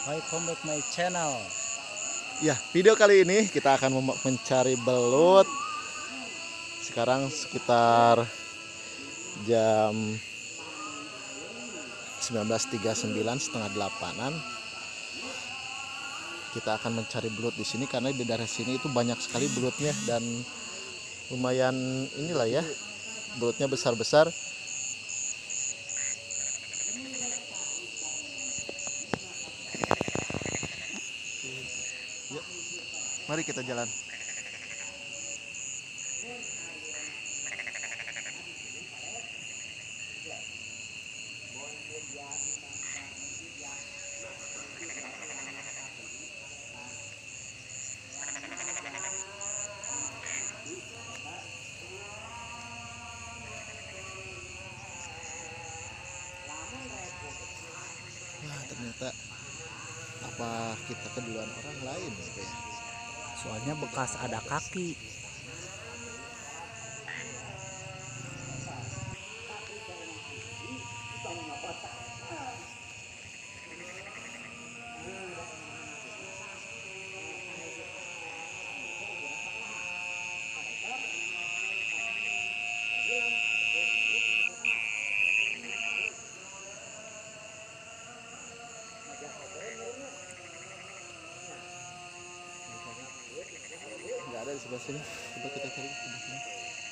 Welcome back my channel. Ya, video kali ini kita akan mencari belut. Sekarang sekitar jam 19.39, setengah 8-an. Kita akan mencari belut di sini karena di daerah sini itu banyak sekali belutnya dan lumayan inilah ya, belutnya besar-besar. Yuk, mari kita jalan. Wah, ternyata apa kita keduluan orang lain ya? Soalnya bekas ada kaki. Nggak ada di sebelah sini. Coba kita cari di sebelah sini.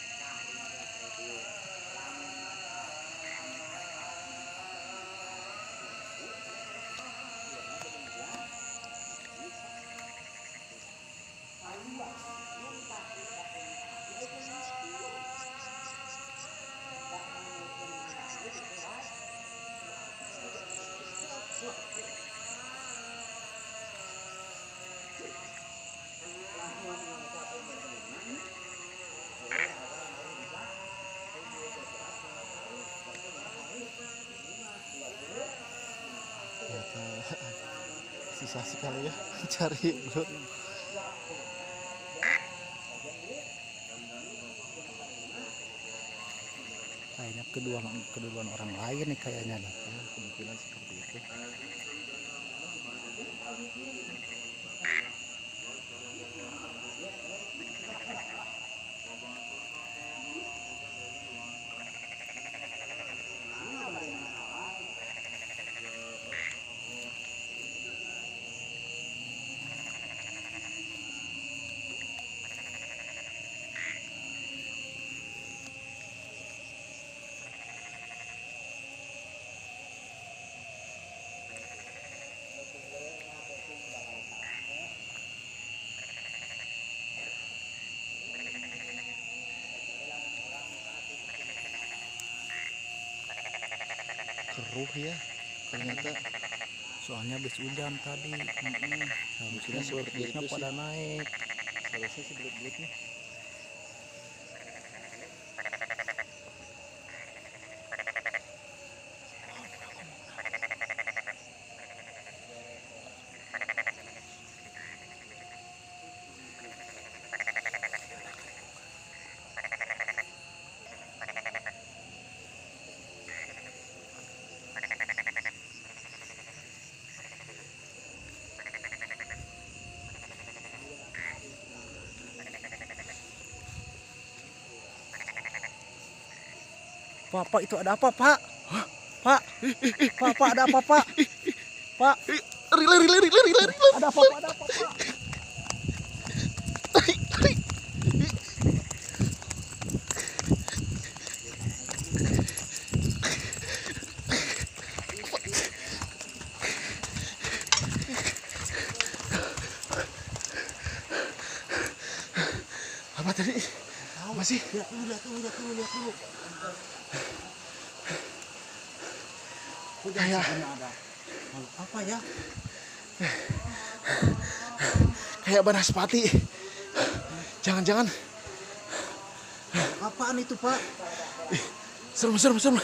Susah sekali ya cari belut. Kayaknya keduluan orang lain nih kayaknya nih. Ya, kemungkinan seperti itu. Keruh ya ternyata. Soalnya habis hujan tadi. Harusnya seperti belutnya itu pada sih. naik. Selesai sih belut-belutnya. Pak, itu ada apa, Pak? Pak, Pak, ada apa, Pak? Pak, Lari. ada apa, Pak? Ada apa, Pak? Apa tadi? Apa sih? Lihat dulu. Kayak Ada makhluk apa ya? kayak banaspati. Jangan-jangan Apaan itu, Pak? serem. Serem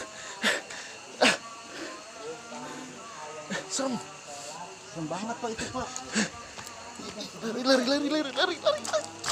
banget, Pak, itu, Pak. Lari.